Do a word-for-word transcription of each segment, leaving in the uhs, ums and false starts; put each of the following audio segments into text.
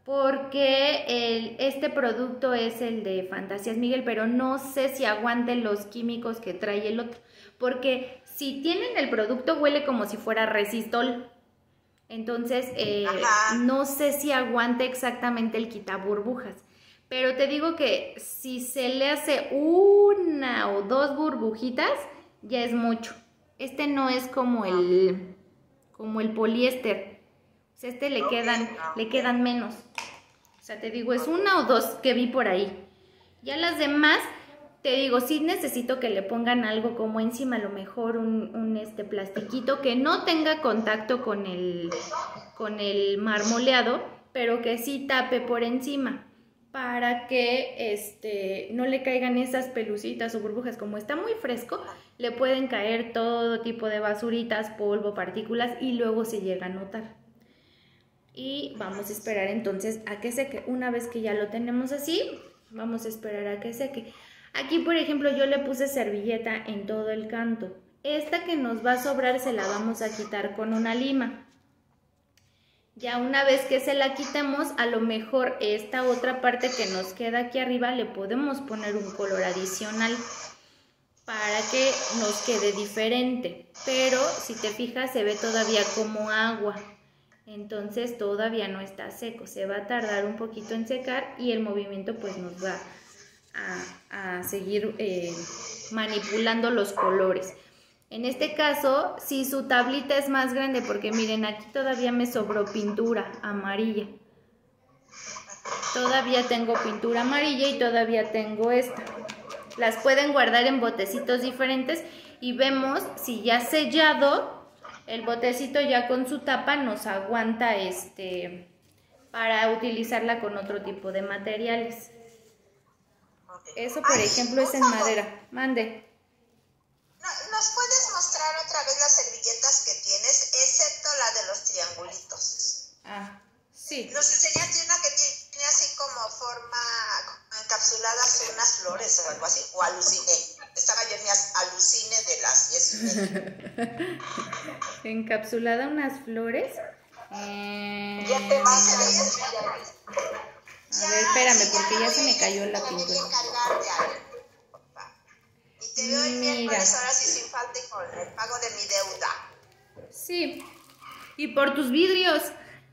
porque el, este producto es el de Fantasías Miguel, pero no sé si aguante los químicos que trae el otro, porque si tienen el producto huele como si fuera Resistol, entonces eh, no sé si aguante exactamente el quitaburbujas, pero te digo que si se le hace una o dos burbujitas ya es mucho. Este no es como el, como el poliéster, o sea, este le quedan, le quedan menos. O sea, te digo, es una o dos que vi por ahí. Ya las demás, te digo, sí necesito que le pongan algo como encima, a lo mejor un, un este plastiquito que no tenga contacto con el, con el marmoleado, pero que sí tape por encima, para que este, no le caigan esas pelucitas o burbujas. Como está muy fresco, le pueden caer todo tipo de basuritas, polvo, partículas, y luego se llega a notar. Y vamos a esperar entonces a que seque. Una vez que ya lo tenemos así, vamos a esperar a que seque. Aquí, por ejemplo, yo le puse servilleta en todo el canto. Esta que nos va a sobrar se la vamos a quitar con una lima. Ya una vez que se la quitemos, a lo mejor esta otra parte que nos queda aquí arriba le podemos poner un color adicional para que nos quede diferente. Pero si te fijas, se ve todavía como agua. Entonces todavía no está seco, se va a tardar un poquito en secar y el movimiento pues nos va a, a seguir eh, manipulando los colores. En este caso, si su tablita es más grande, porque miren, aquí todavía me sobró pintura amarilla. Todavía tengo pintura amarilla y todavía tengo esta. Las pueden guardar en botecitos diferentes y vemos si ya sellado. El botecito ya con su tapa nos aguanta este para utilizarla con otro tipo de materiales. Eso, por ejemplo, es en madera. Mande. ¿Nos puedes mostrar otra vez las servilletas que tienes, excepto la de los triangulitos? Ah, sí. Nos enseñaste una que tiene así como forma encapsuladas unas flores o algo así, o aluciné. Estaba yo en mi alucine de las diez y media. Encapsulada unas flores. Eh... Ya te vas a ir. A ver, espérame, porque ya se me cayó la pintura. Y te veo el miércoles, ahora sí sin falta y con el pago de mi deuda. Sí, y por tus vidrios.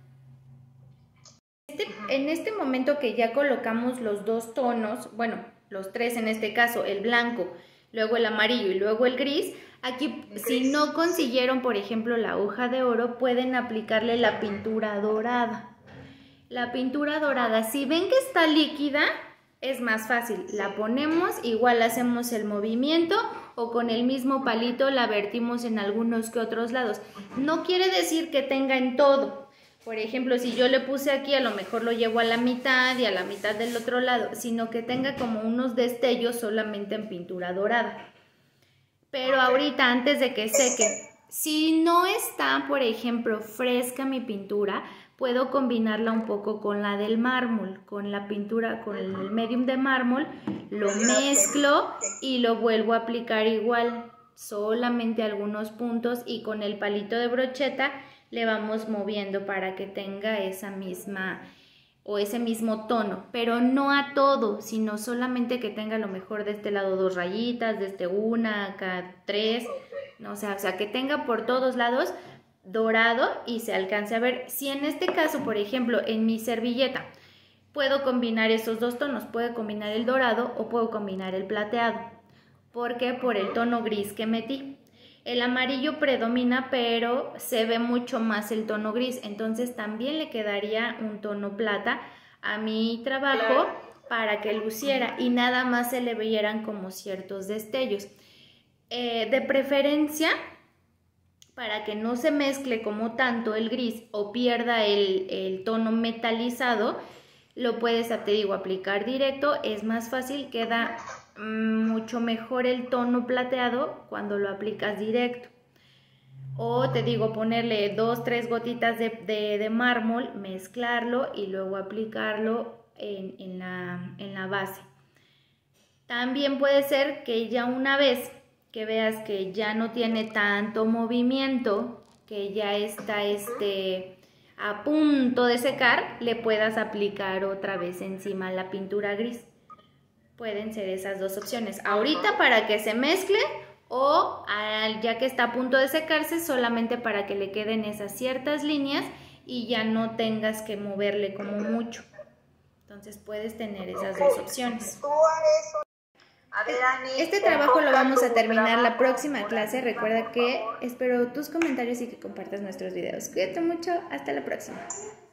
Este, en este momento que ya colocamos los dos tonos, bueno, los tres en este caso, el blanco, luego el amarillo y luego el gris, aquí si no consiguieron, por ejemplo, la hoja de oro, pueden aplicarle la pintura dorada. La pintura dorada, si ven que está líquida, es más fácil. La ponemos, igual hacemos el movimiento o con el mismo palito la vertimos en algunos que otros lados. No quiere decir que tenga en todo. Por ejemplo, si yo le puse aquí, a lo mejor lo llevo a la mitad y a la mitad del otro lado, sino que tenga como unos destellos solamente en pintura dorada. Pero ahorita, antes de que seque, si no está, por ejemplo, fresca mi pintura, puedo combinarla un poco con la del mármol, con la pintura, con el medium de mármol, lo mezclo y lo vuelvo a aplicar igual, solamente algunos puntos, y con el palito de brocheta le vamos moviendo para que tenga esa misma o ese mismo tono, pero no a todo, sino solamente que tenga a lo mejor de este lado dos rayitas, de este una, acá tres, no, o sea, o sea, que tenga por todos lados dorado y se alcance a ver. Si en este caso, por ejemplo, en mi servilleta puedo combinar esos dos tonos, puedo combinar el dorado o puedo combinar el plateado. ¿Por qué? Por el tono gris que metí. El amarillo predomina, pero se ve mucho más el tono gris, entonces también le quedaría un tono plata a mi trabajo para que luciera y nada más se le vieran como ciertos destellos. Eh, de preferencia, para que no se mezcle como tanto el gris o pierda el, el tono metalizado, lo puedes, te digo, aplicar directo, es más fácil, queda mucho mejor el tono plateado cuando lo aplicas directo. O te digo, ponerle dos, tres gotitas de, de, de mármol, mezclarlo y luego aplicarlo en, en, la, en la base. También puede ser que ya una vez que veas que ya no tiene tanto movimiento, que ya está este, a punto de secar, le puedas aplicar otra vez encima la pintura gris. Pueden ser esas dos opciones. Ahorita para que se mezcle o al, ya que está a punto de secarse, solamente para que le queden esas ciertas líneas y ya no tengas que moverle como mucho. Entonces puedes tener esas dos opciones. Este trabajo lo vamos a terminar la próxima clase. Recuerda que espero tus comentarios y que compartas nuestros videos. Cuídate mucho. Hasta la próxima.